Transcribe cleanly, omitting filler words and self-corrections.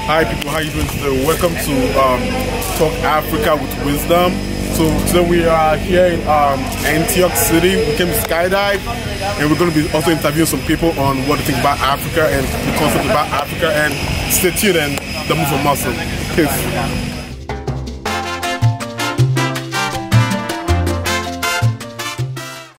Hi people, how you doing today? Welcome to Talk Africa with Wisdom. So today we are here in Antioch City. We came to skydive, and we're going to be also interviewing some people on what they think about Africa and the concept about Africa. And stay tuned, and the move from muscle. Peace.